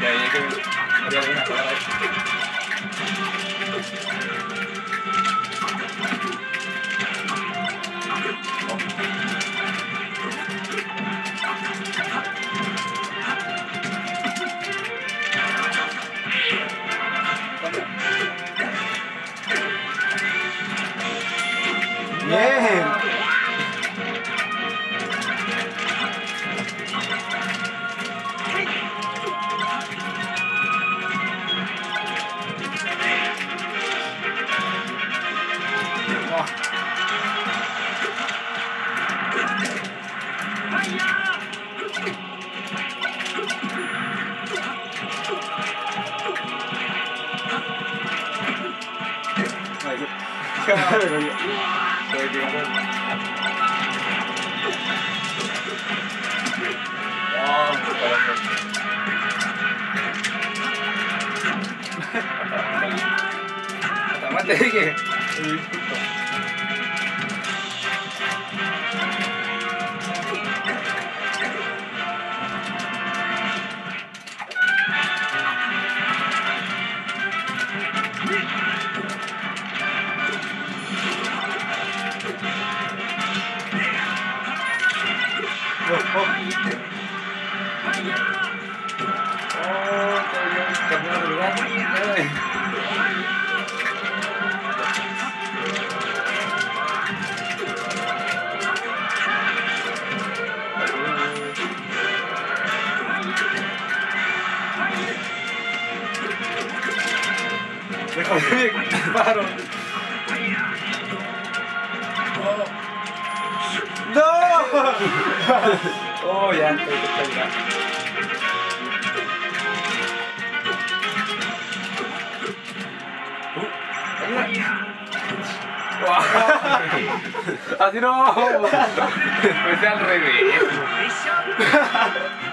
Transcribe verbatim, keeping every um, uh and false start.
Ya, ya que había alguna palabra ahí. Bien. Hasta más te dije. Oh, todavía cambiar de lugar. Ay. Déjame paro. ¡No! Oh, ya, estoy espectacular. Así no. Pues al revés.